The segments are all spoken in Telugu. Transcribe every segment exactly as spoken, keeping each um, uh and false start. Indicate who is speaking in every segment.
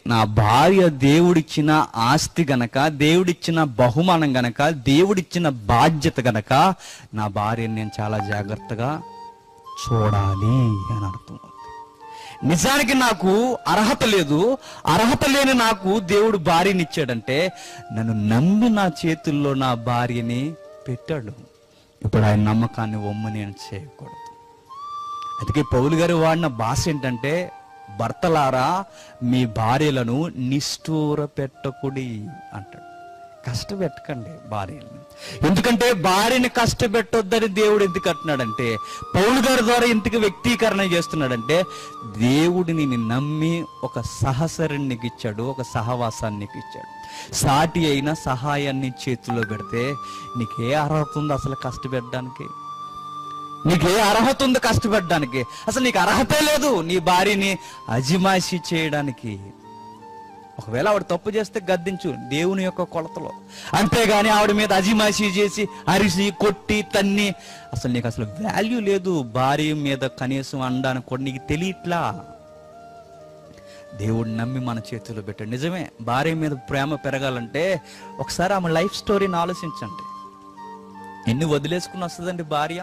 Speaker 1: నా భార్య దేవుడిచ్చిన ఆస్తి గనక, దేవుడిచ్చిన బహుమానం గనక, దేవుడిచ్చిన బాధ్యత గనక నా భార్యని నేను చాలా జాగ్రత్తగా చూడాలి అని అర్థం. నిజానికి నాకు అర్హత లేదు, అర్హత లేని నాకు దేవుడు భార్యని ఇచ్చాడంటే నన్ను నమ్మి నా చేతుల్లో నా భార్యని పెట్టాడు. ఇప్పుడు ఆయన నమ్మకాన్ని ఒమ్ము నేను చేయకూడదు. అందుకే పౌలు గారు వాడిన భాష ఏంటంటే, భర్తలారా మీ భార్యలను నిష్ఠూర పెట్టకుడి అంటాడు. కష్టపెట్టకండి భార్యలను. ఎందుకంటే భార్యని కష్టపెట్టొద్దని దేవుడు ఎందుకు అంటున్నాడంటే, పౌలు గారి ద్వారా ఎందుకు వ్యక్తీకరణ చేస్తున్నాడంటే, దేవుడిని నమ్మి ఒక సహచరుని నీకు ఇచ్చాడు, ఒక సహవాసాన్ని నీకు ఇచ్చాడు. సాటి అయిన సహాయాన్ని చేతిలో పెడితే నీకే అర్హత ఉంది అసలు కష్టపెట్టడానికి? నీకే అర్హత ఉంది కష్టపెట్టడానికి? అసలు నీకు అర్హతే లేదు నీ భార్యని అజిమాయిషీ చేయడానికి. ఒకవేళ ఆవిడ తప్పు చేస్తే గద్దించు దేవుని యొక్క కొలతలో, అంతేగాని ఆవిడ మీద అజిమాయిషీ చేసి అరిసి కొట్టి తన్ని, అసలు నీకు అసలు వాల్యూ లేదు భార్య మీద కనీసం అనడానికి కూడా నీకు తెలియట్లా. దేవుడు నమ్మి మన చేతిలో పెట్టాడు. నిజమే, భార్య మీద ప్రేమ పెరగాలంటే ఒకసారి ఆమె లైఫ్ స్టోరీని ఆలోచించండి. ఎన్ని వదిలేసుకుని వస్తుందండి భార్య?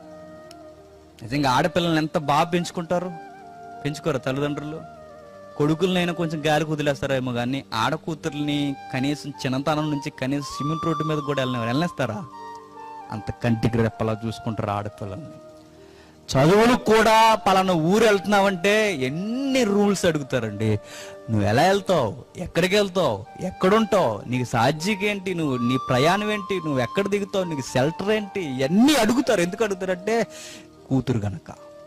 Speaker 1: నిజంగా ఆడపిల్లల్ని ఎంత బాగా పెంచుకుంటారు, పెంచుకోరు తల్లిదండ్రులు? కొడుకులనైనా కొంచెం గాలి కుదిలేస్తారేమో కానీ ఆడకూతుర్ని కనీసం చిన్నతనం నుంచి కనీసం సిమెంట్ రోడ్డు మీద కూడా వెళ్ళిన వెళ్ళేస్తారా? అంత కంటికి రెప్పలా చూసుకుంటారు ఆడపిల్లల్ని. చదువులు కూడా పలానా ఊరు వెళ్తున్నావంటే ఎన్ని రూల్స్ అడుగుతారండి. నువ్వు ఎలా వెళ్తావు, ఎక్కడికి వెళ్తావు, ఎక్కడుంటావు, నీకు సాధ్యకి ఏంటి, నువ్వు నీ ప్రయాణం ఏంటి, నువ్వు ఎక్కడ దిగుతావు, నీకు షెల్టర్ ఏంటి, ఇవన్నీ అడుగుతారు. ఎందుకు అడుగుతారంటే కూతురు గనక.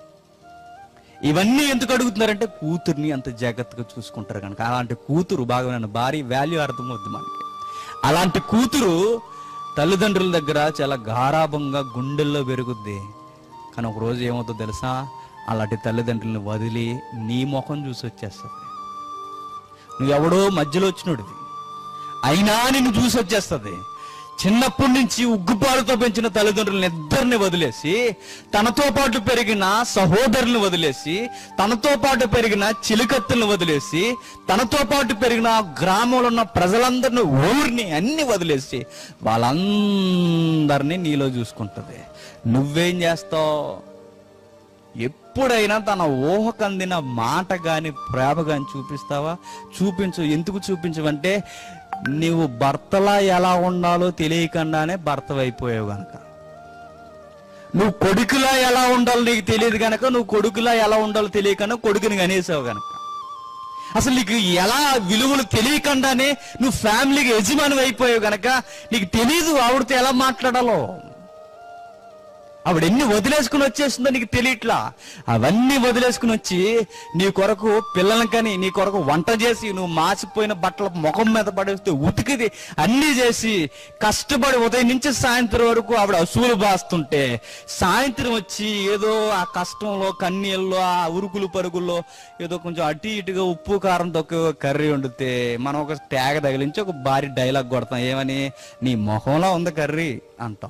Speaker 1: ఇవన్నీ ఎందుకు అడుగుతున్నారంటే కూతుర్ని అంత జాగ్రత్తగా చూసుకుంటారు కనుక. అలాంటి కూతురు బాగా నన్ను భారీ వాల్యూ అర్థమవుద్ది మనకి. అలాంటి కూతురు తల్లిదండ్రుల దగ్గర చాలా గారాభంగా గుండెల్లో పెరుగుద్ది. కానీ ఒక రోజు ఏమవుతుందో తెలుసా? అలాంటి తల్లిదండ్రులను వదిలి నీ ముఖం చూసి వచ్చేస్తుంది. నువ్వెవడో మధ్యలో వచ్చినోడివి అయినా నిన్ను చూసి వచ్చేస్తుంది. చిన్నప్పటి నుంచి ఉగ్గుపాలతో పెంచిన తల్లిదండ్రులను ఇద్దరిని వదిలేసి, తనతో పాటు పెరిగిన సహోదరులను వదిలేసి, తనతో పాటు పెరిగిన చిలుకత్తులను వదిలేసి, తనతో పాటు పెరిగిన గ్రామంలో ఉన్న ప్రజలందరినీ, ఊరిని అన్ని వదిలేసి వాళ్ళందరినీ నీలో చూసుకుంటుంది. నువ్వేం చేస్తావు? ఎప్పుడైనా తన ఊహకందిన మాట గాని ప్రేమ గాని చూపిస్తావా? చూపించు. ఎందుకు చూపించవంటే నీవు భర్తలా ఎలా ఉండాలో తెలియకుండానే భర్తవైపోయావు గనక. నువ్వు కొడుకులా ఎలా ఉండాలో నీకు తెలియదు గనక నువ్వు కొడుకులా ఎలా ఉండాలో తెలియకుండా కొడుకుని కనేసావు గనక. అసలు నీకు ఎలా విలువలు తెలియకుండానే నువ్వు ఫ్యామిలీకి యజమాని అయిపోయావు గనక నీకు తెలియదు ఆవిడతో ఎలా మాట్లాడాలో. ఆవిడ ఎన్ని వదిలేసుకుని వచ్చేస్తుందో నీకు తెలియట్లా. అవన్నీ వదిలేసుకుని వచ్చి నీ కొరకు పిల్లలకి కానీ నీ కొరకు వంట చేసి, నువ్వు మాసిపోయిన బట్టల ముఖం మీద పడేస్తే ఉతికిది అన్నీ చేసి కష్టపడి ఉదయం నుంచి సాయంత్రం వరకు ఆవిడ అసూలు బాస్తుంటే, సాయంత్రం వచ్చి ఏదో ఆ కష్టంలో కన్నీళ్ళలో ఆ ఉరుకులు పరుగుల్లో ఏదో కొంచెం అటు ఇటుగా ఉప్పు కారం తక్కువ కర్రీ వండితే మనం ఒక ట్యాగ తగిలించి ఒక భారీ డైలాగ్ కొడతాం. ఏమని? నీ మొహంలో ఉంది కర్రీ అంటాం.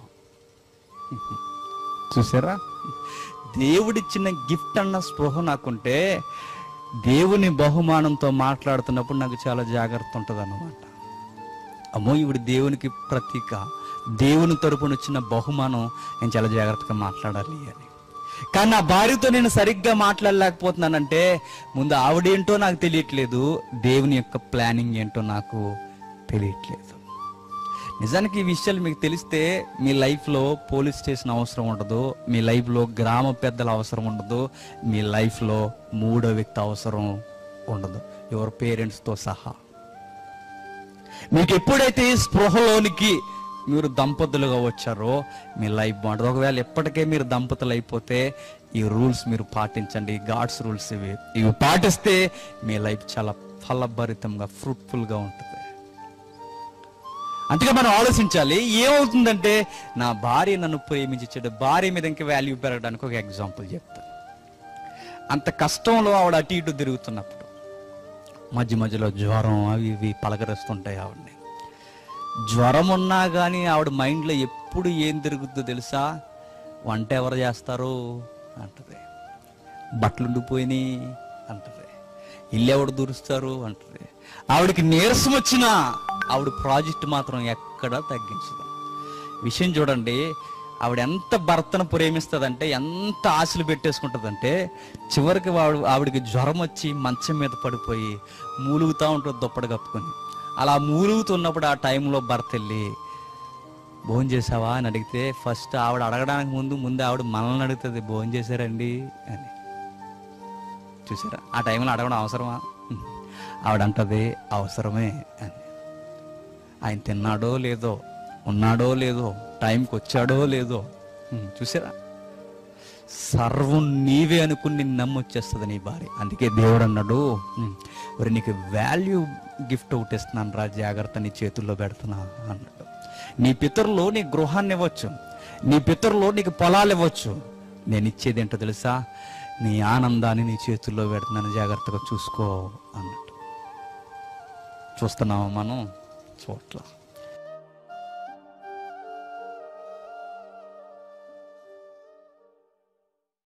Speaker 1: చూసారా? దేవుడిచ్చిన గిఫ్ట్ అన్న స్పృహ నాకుంటే దేవుని బహుమానంతో మాట్లాడుతున్నప్పుడు నాకు చాలా జాగ్రత్త ఉంటుంది అన్నమాట. అమ్మో ఇవిడు దేవునికి ప్రతీక, దేవుని తరపున వచ్చిన బహుమానం, నేను చాలా జాగ్రత్తగా మాట్లాడాలి అని. కానీ నా భార్యతో నేను సరిగ్గా మాట్లాడలేకపోతున్నానంటే ముందు ఆవిడేంటో నాకు తెలియట్లేదు, దేవుని యొక్క ప్లానింగ్ ఏంటో నాకు తెలియట్లేదు. నిజానికి ఈ విషయాలు మీకు తెలిస్తే మీ లైఫ్లో పోలీస్ స్టేషన్ అవసరం ఉండదు, మీ లైఫ్లో గ్రామ పెద్దల అవసరం ఉండదు, మీ లైఫ్లో మూడో వ్యక్తి అవసరం ఉండదు, యువర్ పేరెంట్స్తో సహా. మీకు ఎప్పుడైతే స్పృహలోనికి మీరు దంపతులుగా వచ్చారో మీ లైఫ్ బాగుంటుంది. ఒకవేళ ఎప్పటికే మీరు దంపతులు అయిపోతే ఈ రూల్స్ మీరు పాటించండి. గాడ్స్ రూల్స్ ఇవి ఇవి పాటిస్తే మీ లైఫ్ చాలా ఫలభరితంగా ఫ్రూట్ఫుల్గా ఉంటుంది. అందుకే మనం ఆలోచించాలి. ఏమవుతుందంటే నా భార్య నన్ను ప్రేమించాడు, భార్య మీద ఇంకా వాల్యూ పెరగడానికి ఒక ఎగ్జాంపుల్ చెప్తాను. అంత కష్టంలో ఆవిడ అటు ఇటు తిరుగుతున్నప్పుడు మధ్య మధ్యలో జ్వరం అవి ఇవి పలకరిస్తుంటాయి ఆవిడని. జ్వరం ఉన్నా కానీ ఆవిడ మైండ్లో ఎప్పుడు ఏం తిరుగుతుందో తెలుసా? వంట ఎవరు చేస్తారు అంటది, బట్టలు ఉండిపోయినాయి అంటది, ఇల్లు ఎవడు దూరుస్తారు అంటది. ఆవిడకి నీరసం వచ్చినా ఆవిడ ప్రాజెక్ట్ మాత్రం ఎక్కడా తగ్గించదు. విషయం చూడండి, ఆవిడ ఎంత భర్తను ప్రేమిస్తుందంటే, ఎంత ఆశలు పెట్టేసుకుంటుందంటే, చివరికి ఆవిడ ఆవిడకి జ్వరం వచ్చి మంచం మీద పడిపోయి మూలుగుతూ ఉంటుంది దుప్పటి కప్పుకొని. అలా మూలుగుతున్నప్పుడు ఆ టైంలో భర్త వెళ్ళి భోజనం చేసావా అని అడిగితే, ఫస్ట్ ఆవిడ అడగడానికి ముందు ముందు ఆవిడ మనల్ని అడుగుతుంది, భోజనం చేశారండి అని. చూసారా, ఆ టైంలో అడగడం అవసరమా? ఆవిడ అంటది అవసరమే అని. ఆయన తిన్నాడో లేదో, ఉన్నాడో లేదో, టైంకి వచ్చాడో లేదో, చూసారా, సర్వం నీవే అనుకుని నిన్ను నమ్మొచ్చేస్తుంది నీ భార్య. అందుకే దేవుడు అన్నాడు, మరి నీకు వాల్యూ గిఫ్ట్ ఒకటి ఇస్తున్నాను రా, జాగ్రత్త, నీ చేతుల్లో పెడుతున్నా అన్నాడు. నీ పితరులు నీ గృహాన్ని ఇవ్వచ్చు, నీ పితరులు నీకు పొలాలు ఇవ్వచ్చు, నేను ఇచ్చేది ఏంటో తెలుసా, నీ ఆనందాన్ని నీ చేతుల్లో పెడుతున్నాను, జాగ్రత్తగా చూసుకో అన్నట్టు. చూస్తున్నావా మనం? చూడట్లా.